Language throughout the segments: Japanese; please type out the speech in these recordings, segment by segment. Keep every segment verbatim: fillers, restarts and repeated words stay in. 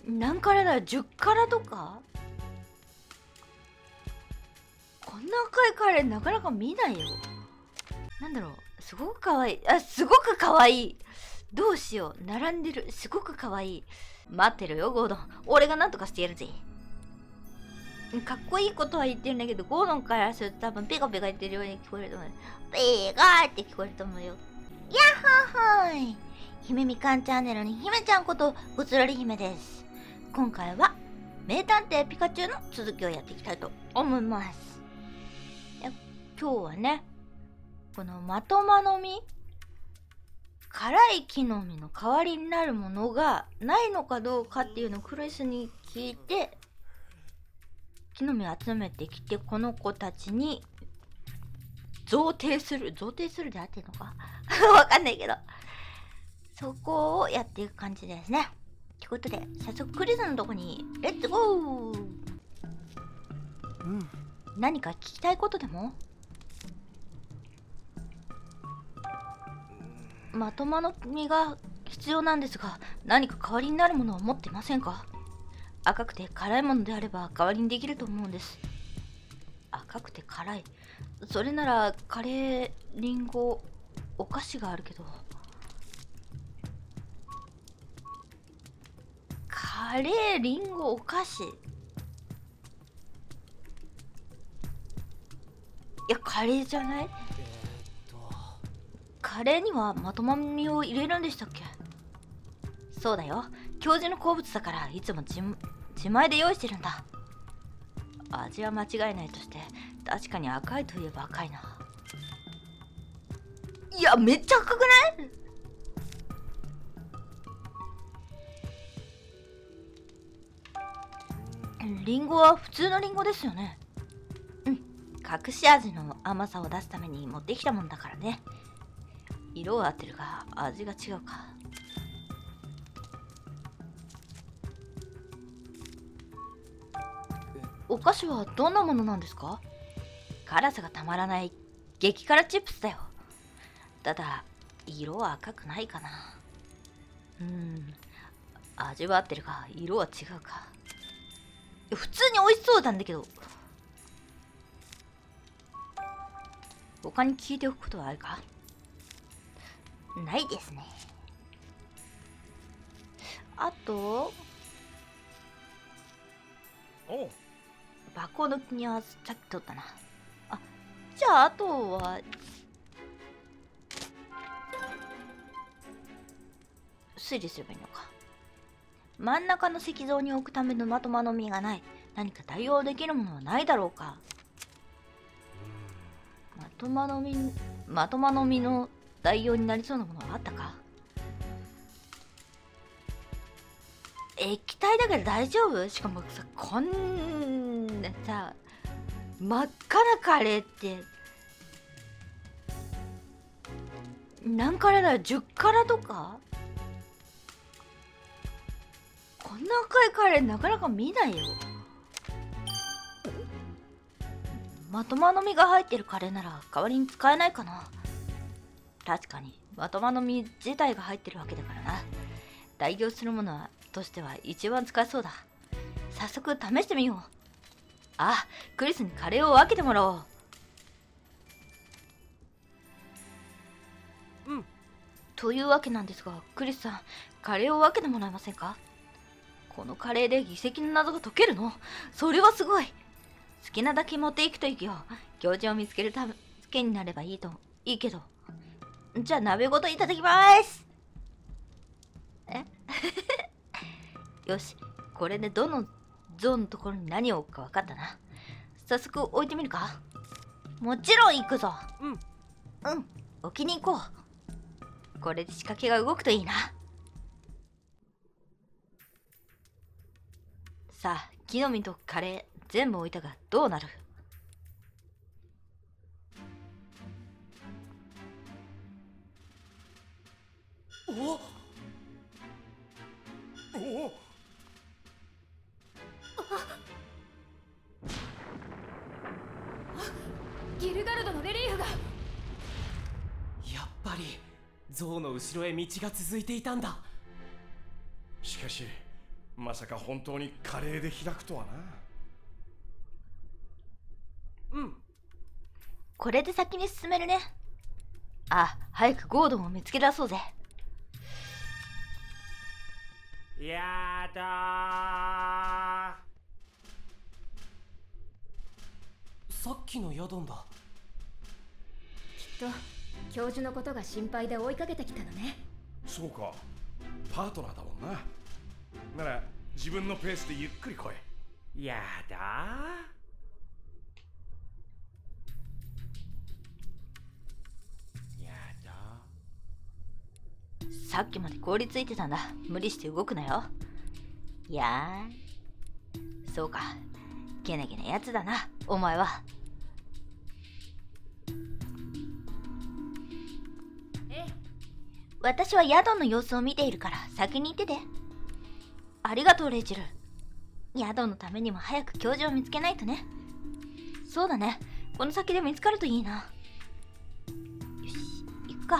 何からだ、じゅっからとか。こんな赤いカレーなかなか見ないよ。なんだろう、すごくかわいい。あ、すごくかわいい。どうしよう、並んでる。すごくかわいい。待ってるよゴードン、俺が何とかしてやるぜ。かっこいいことは言ってるんだけど、ゴードンからすると多分ペコペコ言ってるように聞こえると思う。ペガーって聞こえると思うよ。やっはーはい、姫みかんチャンネルに姫ちゃんことぐつろり姫です。今回は名探偵ピカチュウの続きをやっていきたいと思います。今日はね、このまとまの実、辛い木の実の代わりになるものがないのかどうかっていうのをクリスに聞いて、木の実を集めてきて、この子たちに贈呈する贈呈するであってんのかわかんないけど、そこをやっていく感じですね。ということで早速クリスのとこにレッツゴー。うん、何か聞きたいことでも？まとまの実が必要なんですが、何か代わりになるものを持っていませんか？赤くて辛いものであれば代わりにできると思うんです。赤くて辛い、それならカレー、リンゴ、お菓子があるけど。カレー、リンゴ、お菓子。いや、カレーじゃない？カレーにはまとまみを入れるんでしたっけ？そうだよ、教授の好物だからいつも自自前で用意してるんだ。味は間違いないとして、確かに赤いといえば赤いな。いや、めっちゃ赤くない？リンゴは普通のリンゴですよね。うん、隠し味の甘さを出すために持ってきたもんだからね。色は合ってるが味が違うか。お菓子はどんなものなんですか？辛さがたまらない激辛チップスだよ。ただ色は赤くないかな。うん、味は合ってるが色は違うか。普通に美味しそうなんだけど。他に聞いておくことはあるか？ないですね。あと箱の組み合わせさっき取ったな。あ、じゃああとは推理すればいいのか。真ん中の石像に置くためのまとまの実がない。何か代用できるものはないだろうか。まとまの実、まとまの実の代用になりそうなものはあったか？液体だけど大丈夫？しかもさ、こんなさ、真っ赤なカレーって何からだよ、じゅっからとか？こんな赤いカレーなかなか見ないよ。まとまの実が入ってるカレーなら代わりに使えないかな。確かにまとまの実自体が入ってるわけだからな。代用するものはとしては一番使えそうだ。早速試してみよう。あ、クリスにカレーを分けてもらおう。うん。というわけなんですが、クリスさん、カレーを分けてもらえませんか？このカレーで遺跡の謎が解けるの？それはすごい。好きなだけ持っていくといいよ。行事を見つけるためになればいいといいけど。じゃあ鍋ごといただきます。えよし、これでどのゾーンのところに何を置くか分かったな。早速置いてみるか？もちろん行くぞ。うんうん、置きに行こう。これで仕掛けが動くといいな。さあ、木の実とカレー全部置いたがどうなる？おおおギルガルドのレリーフが。 やっぱり象の後ろへ道が続いていたんだ。 しかしまさか本当にカレーで開くとはな。 うん。 これで先に進めるね。あ、早くゴードンを見つけ出そうぜ。 やだー。さっきのヤドンだ。 きっと教授のことが心配で追いかけてきたのね。 そうか、パートナーだもんな。なら自分のペースでゆっくり来い。 やだー。やださっきまで凍りついてたんだ。無理して動くなよ。いやー、そうか、ゲネゲネやつだなお前は。 ええ、 私はヤドンの様子を見ているから先に行ってて。ありがとうレイチェル。ヤドンのためにも早く教授を見つけないとね。そうだね、この先で見つかるといいな。よし、行くか。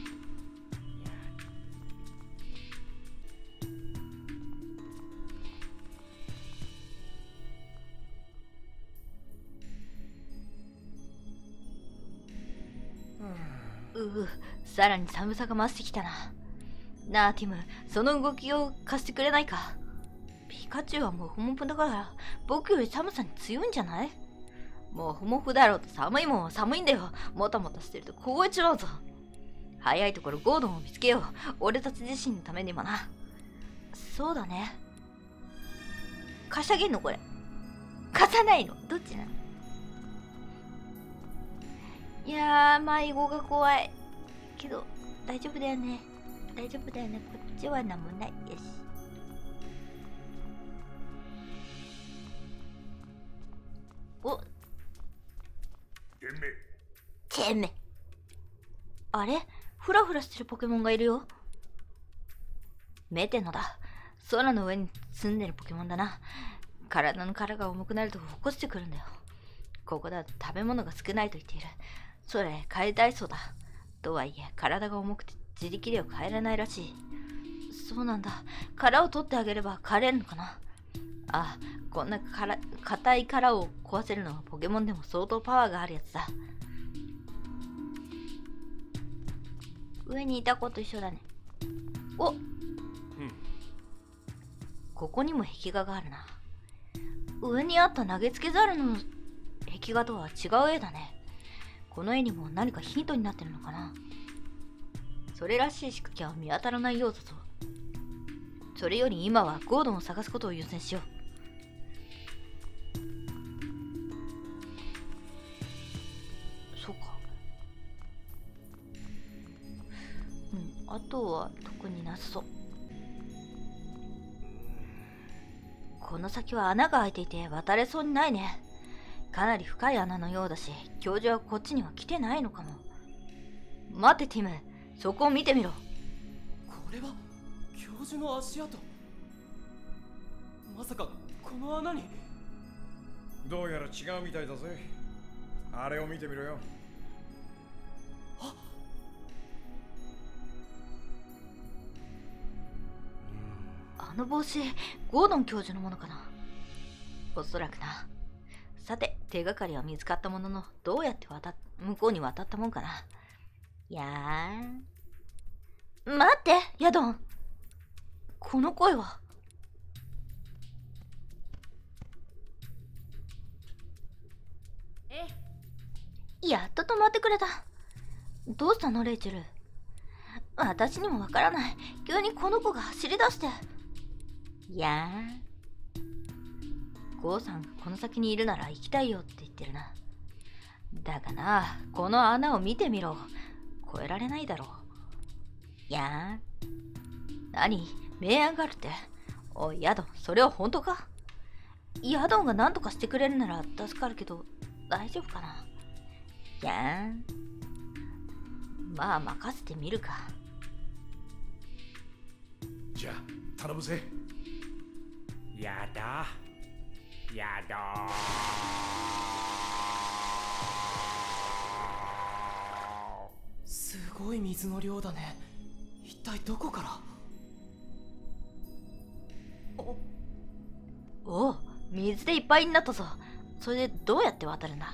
うう、さらに寒さが増してきたな。なあティム、その動きを貸してくれないか。ピカチュウはモフモフだから僕より寒さに強いんじゃない？モフモフだろうと寒いもんは寒いんだよ。もたもたしてると凍えちまうぞ。早いところゴードンを見つけよう。俺たち自身のためにもな。そうだね。貸してあげんのこれ。貸さないのどっちなの？いやー、迷子が怖い。けど、大丈夫だよね。大丈夫だよね。こっちは何もない。よし。おてめえ。 てめえ。あれ？フラフラしてるポケモンがいるよ。メテノだ。空の上に住んでるポケモンだな。体の殻が重くなると起こしてくるんだよ。ここだと食べ物が少ないと言っている。それ、帰りたいそうだ。とはいえ、体が重くて自力では帰らないらしい。そうなんだ。殻を取ってあげれば帰れるのかな。ああ、こんなから硬い殻を壊せるのはポケモンでも相当パワーがあるやつだ。上にいた子と一緒だね。おっ、 うん、 ここにも壁画があるな。上にあった投げつけザルの壁画とは違う絵だね。この絵にも何かヒントになってるのかな。それらしい仕掛けは見当たらないようだぞ。それより今はゴードンを探すことを優先しよう。そうか。うん、あとは特になさそう。この先は穴が開いていて渡れそうにないね。かなり深い穴のようだし、教授はこっちには来てないのかも。待ってティム、そこを見てみろ。 これは教授の足跡。まさかこの穴に。 どうやら違うみたいだぜ。あれを見てみろよ。 あ、 あの帽子、ゴードン教授のものかな。おそらくな。さて、手がかりは見つかったものの、どうやって渡っ向こうに渡ったもんかな。やーん。待って、ヤドン。この声は。 ええ、 やっと止まってくれた。どうしたのレイチェル。私にもわからない。急にこの子が走り出して。やーん。ゴーさんがこの先にいるなら行きたいよって言ってるな。だがな、この穴を見てみろ。越えられないだろう。やーん。何？明暗があるって。おい、ヤドン、それは本当か？ヤドンが何とかしてくれるなら助かるけど、大丈夫かな？やーん。まあ、任せてみるか。 じゃあ、頼むぜ。 やだやだー。すごい水の量だね。一体どこから。あ、 水でいっぱいになったぞ。それでどうやって渡るんだ？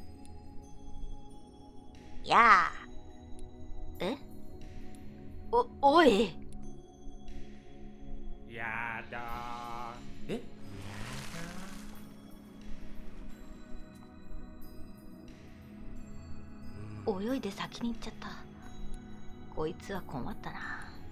やあ。え？お、おい。 やだえ泳いで先に行っちゃった。こいつは困ったな。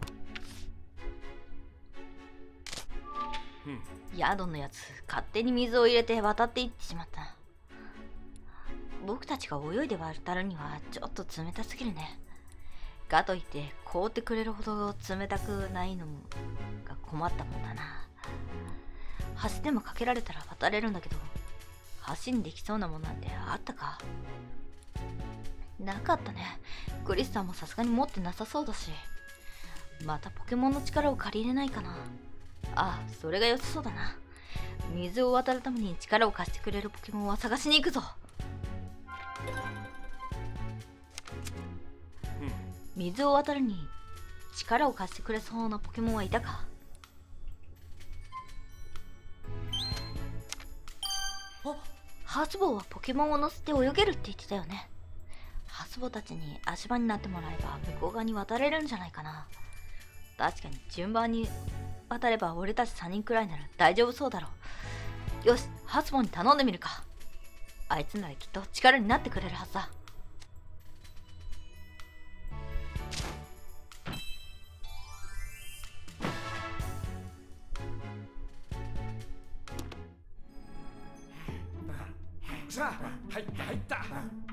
ー。うん。 宿のやつ、勝手に水を入れて渡っていってしまった。僕たちが泳いで渡るにはちょっと冷たすぎるね。かといって凍ってくれるほど冷たくないのが困ったもんだな。橋でもかけられたら渡れるんだけど、橋にできそうなもんなんてあったか？なかったね。クリスさんもさすがに持ってなさそうだし。またポケモンの力を借りれないかな。ああ、それが良さそうだな。水を渡るために力を貸してくれるポケモンは探しに行くぞ。 うん。 水を渡るに力を貸してくれそうなポケモンはいたか？ あ、 ハスボーはポケモンを乗せて泳げるって言ってたよね。ハスボーたちに足場になってもらえば向こう側に渡れるんじゃないかな。確かに順番に渡れば俺たちさんにんくらいなら大丈夫そうだろう。よし、ハスボーに頼んでみるか。あいつならきっと力になってくれるはずだ。 さあ、入った入った。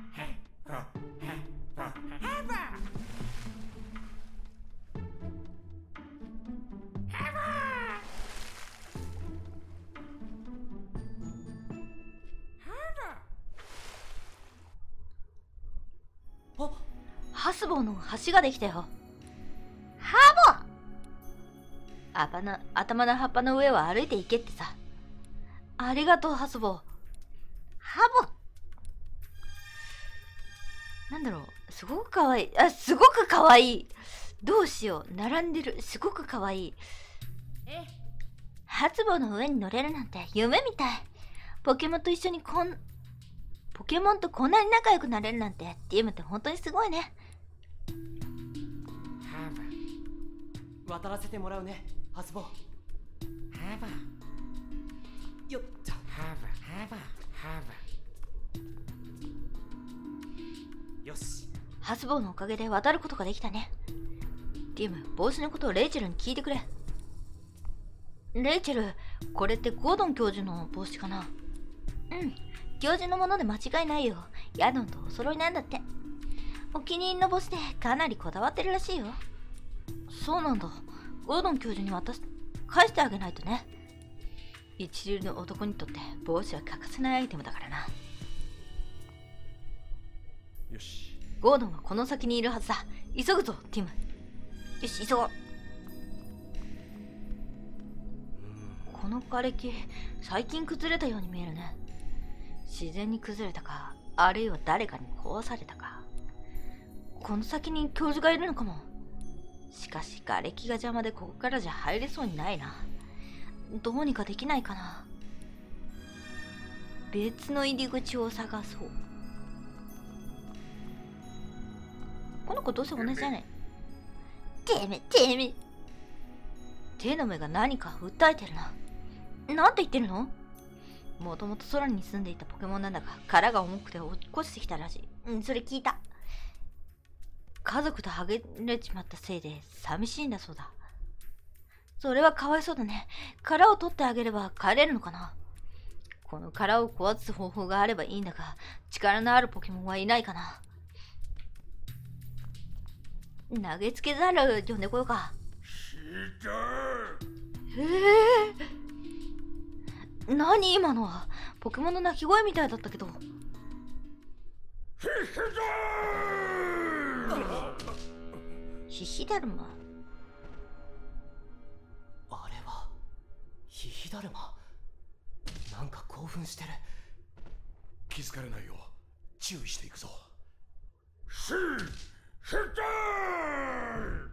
あ、 ハスボーの橋ができたよ。ハボ頭の頭の葉っぱの上を歩いて行けってさ。ありがとう、ハスボー。ハボなんだろう、すごくかわいい。あ、すごくかわいい。どうしよう、並んでる。すごくかわいい。 え、 ハスボーの上に乗れるなんて夢みたい。ポケモンと一緒にこんポケモンとこんなに仲良くなれるなんて、ティムって本当にすごいね。 渡らせてもらうね、ハスボー。よっと。よし。 ハスボーのおかげで渡ることができたね。ティム、帽子のことをレイチェルに聞いてくれ。レイチェル、これってゴードン教授の帽子かな？うん、教授のもので間違いないよ。ヤドンとお揃いなんだって。お気に入りの帽子でかなりこだわってるらしいよ。そうなんだ。ゴードン教授に渡し返してあげないとね。一流の男にとって帽子は欠かせないアイテムだからな。 よし。 ゴードンはこの先にいるはずだ。急ぐぞ、ティム。よし、急ごう。この瓦礫、最近崩れたように見えるね。自然に崩れたか、あるいは誰かに壊されたか。この先に教授がいるのかも。しかし瓦礫が邪魔でここからじゃ入れそうにないな。どうにかできないかな。別の入り口を探そう。この子どうせ同じじゃねえ。てめてめ手の目が何か訴えてるな。なんて言ってるの？もともと空に住んでいたポケモンなんだが、殻が重くて落っこちてきたらしい。うん、それ聞いた。家族とはぐれちまったせいで寂しいんだそうだ。それはかわいそうだね。殻を取ってあげれば帰れるのかな。この殻を壊す方法があればいいんだが、力のあるポケモンはいないかな。投げつけざる呼んでこようか。へえ。何今のは。ポケモンの鳴き声みたいだったけど。ヒヒダルマ。 あれはヒヒダルマ。なんか興奮してる。 気づかれないよう注意していくぞ。シヒダル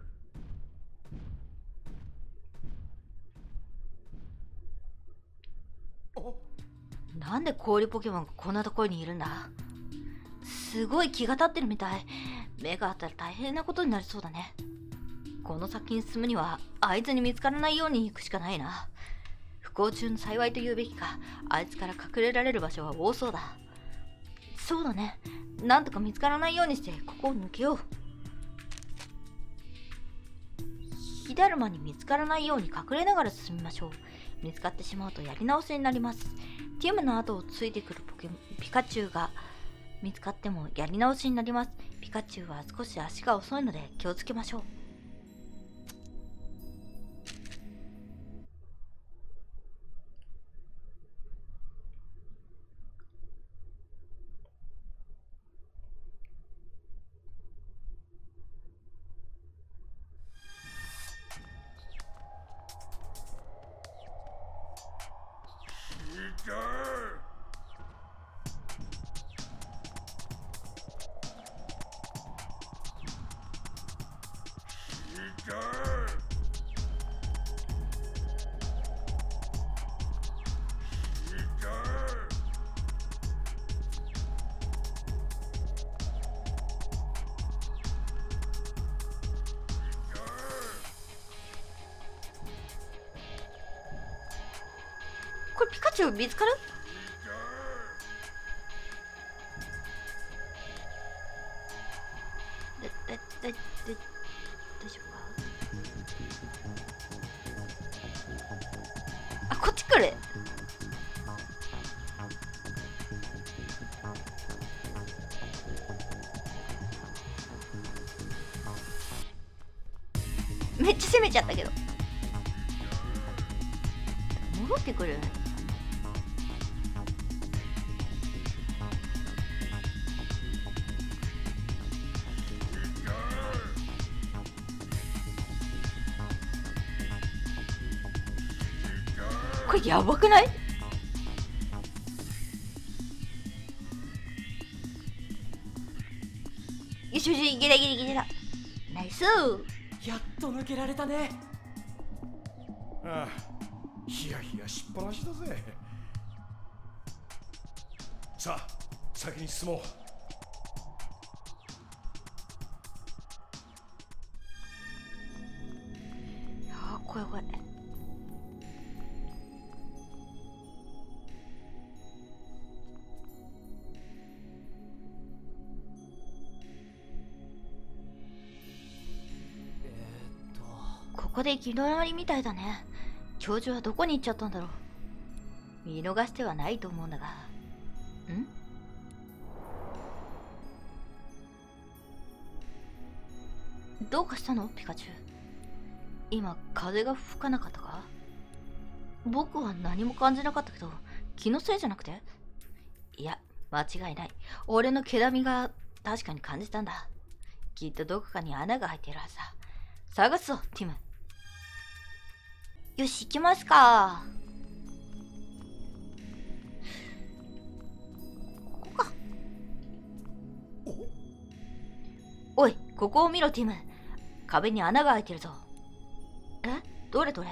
なんで氷ポケモンがこんなところにいるんだ。すごい気が立ってるみたい。目があったら大変なことになりそうだね。この先に進むにはあいつに見つからないように行くしかないな。不幸中の幸いと言うべきか、あいつから隠れられる場所は多そうだ。そうだね、なんとか見つからないようにしてここを抜けよう。火だるまに見つからないように隠れながら進みましょう。見つかってしまうとやり直しになります。ティムの後をついてくるポケモンピカチュウが見つかってもやり直しになります。ピカチュウは少し足が遅いので気をつけましょう。これピカチュウ見つかる？だ、だ、だ、だ、大丈夫か？あ、こっち来る。めっちゃ攻めちゃったけど。戻ってくる。これやばくない？よしよし、いけたいけたいけた。ナイスー。 やっと抜けられたね。 ああ、ヒヤヒヤしっぱなしだぜ。さあ、先に進もう。 いやー、怖い怖い。ここで行き止まりみたいだね。教授はどこに行っちゃったんだろう。見逃してはないと思うんだが。ん？どうかしたのピカチュウ。今風が吹かなかったか？僕は何も感じなかったけど、気のせいじゃなくて？いや、間違いない。俺の毛並みが確かに感じたんだ。きっとどこかに穴が開いてるはずだ。探すぞ、ティム。よし、行きますか。ここか。おい、ここを見ろ、ティム。壁に穴が開いてるぞ。え？どれどれ？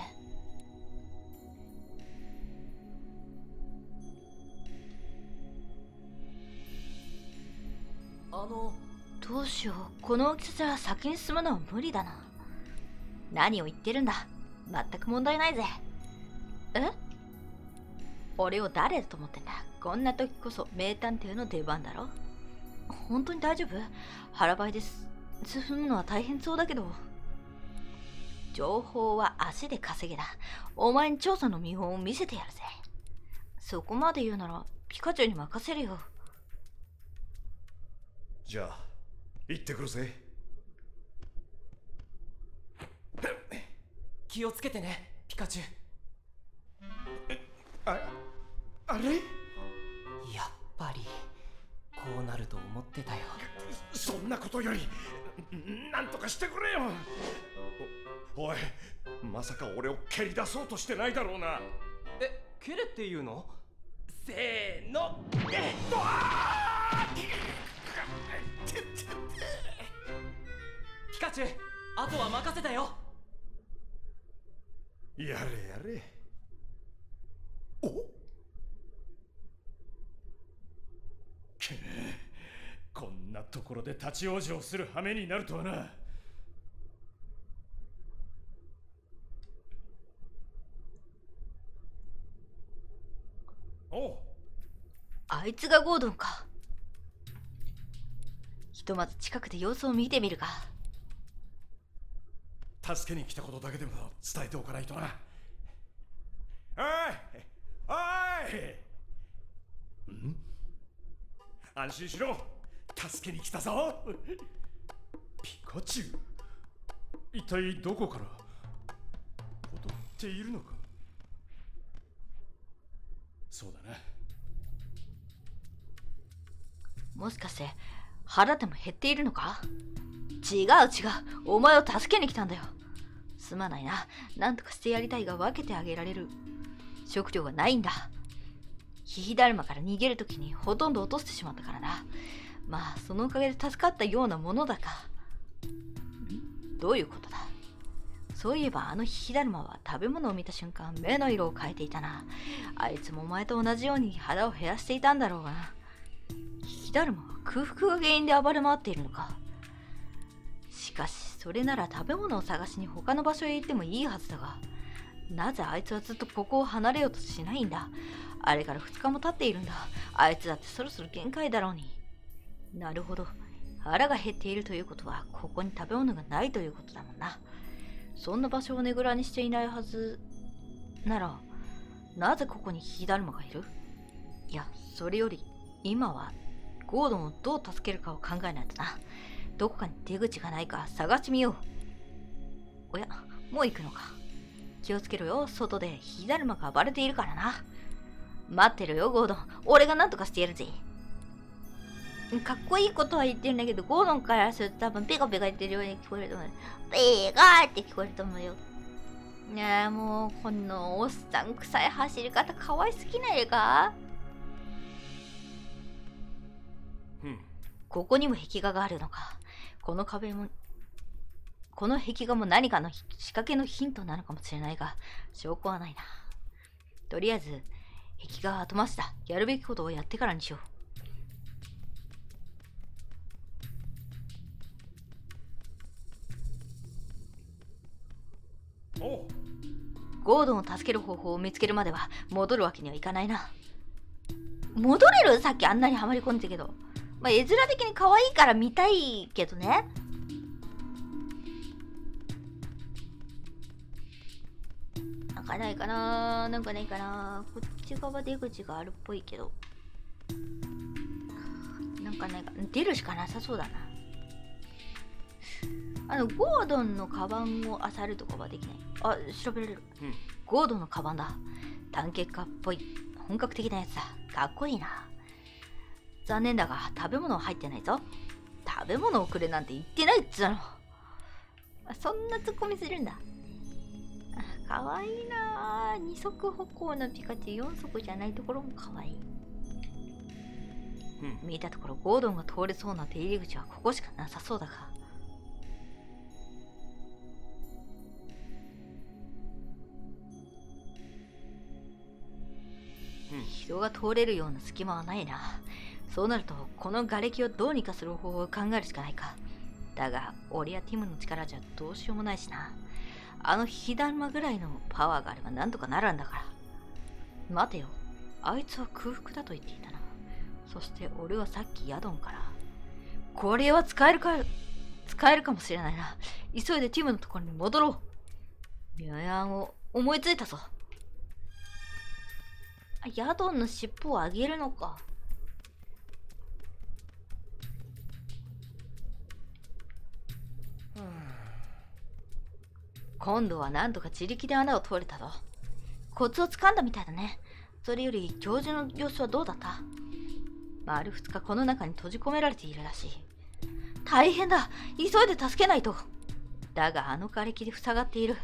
あの、 どうしよう。この大きさじゃ先に進むのは無理だな。何を言ってるんだ。全く問題ないぜ。え？俺を誰だと思ってんだ。こんな時こそ名探偵の出番だろ。本当に大丈夫？腹ばいです。進むのは大変そうだけど。情報は足で稼げだ。お前に調査の見本を見せてやるぜ。そこまで言うならピカチュウに任せるよ。 じゃあ行ってくるぜ。 気をつけてね、ピカチュウ。 あ、あれ？ やっぱりこうなると思ってたよ。 そんなことよりなんとかしてくれよ。お、おい、まさか俺を蹴り出そうとしてないだろうな。 え、蹴れっていうの？ せーの、えっとピカチュウ、あとは任せたよ。 やれやれ。お、 ところで立ち往生する羽目になるとはな。おう、 あいつがゴードンか。ひとまず近くで様子を見てみるか。 助けに来たことだけでも伝えておかないとな。おいおい、ん？安心しろ、助けに来たぞ。ピカチュウ、一体どこから踊っているのか。そうだな。 もしかして腹でも減っているのか。違う違う、お前を助けに来たんだよ。すまないな、なんとかしてやりたいが分けてあげられる食料がないんだ。ヒヒダルマから逃げるときにほとんど落としてしまったからな。まあそのおかげで助かったようなものだか。ん？どういうことだ。そういえばあのヒヒダルマは食べ物を見た瞬間目の色を変えていたな。あいつもお前と同じように腹を減らしていたんだろうがな。ヒヒダルマは空腹が原因で暴れ回っているのか。しかしそれなら食べ物を探しに他の場所へ行ってもいいはずだが、なぜあいつはずっとここを離れようとしないんだ。あれからふつかも経っているんだ。あいつだってそろそろ限界だろうに。なるほど、腹が減っているということはここに食べ物がないということだもんな。そんな場所をねぐらにしていないはずなら、なぜここにヒヒダルマがいる。いや、それより今はゴードンをどう助けるかを考えないとな。どこかに出口がないか探してみよう。おや、もう行くのか。気をつけろよ、外でヒヒダルマが暴れているからな。待ってるよゴードン、俺が何とかしてやるぜ。かっこいいことは言ってるんだけど、ゴードンからすると多分ペコペコ言ってるように聞こえると思う。ペコーって聞こえると思うよ。ねえ、もうこのおっさん臭い走り方可愛すぎないか。 うん、 ここにも壁画があるのか。この壁もこの壁画も何かの仕掛けのヒントなのかもしれないが、証拠はないな。とりあえず壁画は後回しだ。やるべきことをやってからにしよう。おう、 ゴードンを助ける方法を見つけるまでは戻るわけにはいかないな。戻れる？さっきあんなにはまり込んでたけど。まあ、絵面的に可愛いから見たいけどね。なんかないかな、なんかないかな。こっち側出口があるっぽいけど。なんかないか。出るしかなさそうだな。あの、ゴードンのカバンを漁るとかはできない。あ、調べられる。 うん、 ゴードンのカバンだ。探検家っぽい。本格的なやつだ。かっこいいな。残念だが食べ物は入ってないぞ。食べ物をくれなんて言ってないっつうの。そんなツッコミするんだ。かわいいな。二足歩行のピカチュウ、四足じゃないところもかわいい。 うん、 見たところゴードンが通れそうな出入り口はここしかなさそうだが。 うん、 人が通れるような隙間はないな。そうなるとこの瓦礫をどうにかする方法を考えるしかないか。だが俺やティムの力じゃどうしようもないしな。あのヒダルマぐらいのパワーがあればなんとかなるんだから。待てよ、あいつは空腹だと言っていたな。そして俺はさっきヤドンからこれは使えるか使えるかもしれないな。急いでティムのところに戻ろう。ミャヤンを思いついたぞ。ヤドンの尻尾をあげるのか。今度はなんとか自力で穴を通れたぞ。コツをつかんだみたいだね。それより教授の様子はどうだった？丸二日この中に閉じ込められているらしい。大変だ、急いで助けないと。だがあの瓦礫で塞がっている。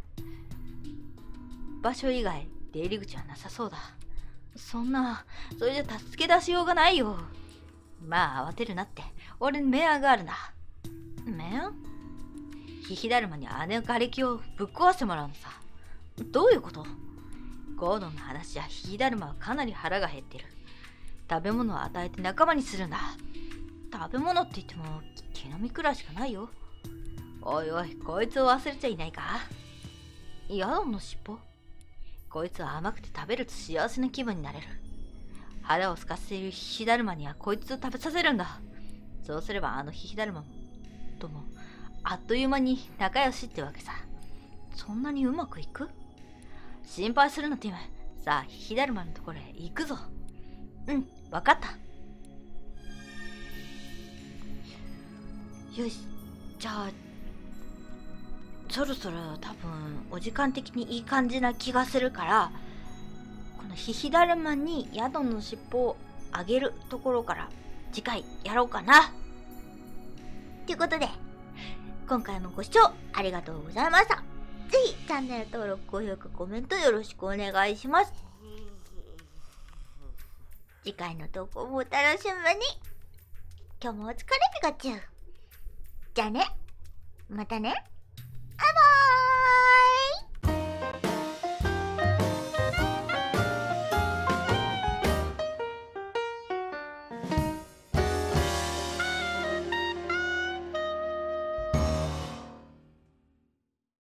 場所以外出入り口はなさそうだ。そんな、それじゃ助け出しようがないよ。まあ慌てるなって、俺に明暗があるな。明暗？ヒヒダルマにあの瓦礫をぶっ壊してもらうのさ。どういうこと？ゴードンの話じゃヒヒダルマはかなり腹が減ってる。食べ物を与えて仲間にするんだ。 食べ物って言っても木の実くらいしかないよ。おいおい、こいつを忘れちゃいないか。ヤドンの尻尾。こいつは甘くて食べると幸せな気分になれる。腹を空かせているヒヒダルマにはこいつを食べさせるんだ。そうすればあのヒヒダルマともあっという間に仲良しってわけさ。そんなにうまくいく？心配するなティム。さあヒヒダルマのところへ行くぞ。うん、わかった。よし、じゃあそろそろ多分お時間的にいい感じな気がするから、このヒヒダルマにヤドンの尻尾をあげるところから次回やろうかな。ということで今回もご視聴ありがとうございました。ぜひチャンネル登録、高評価、コメントよろしくお願いします。次回の投稿もお楽しみに。今日もお疲れピカチュウ。じゃあね、またね。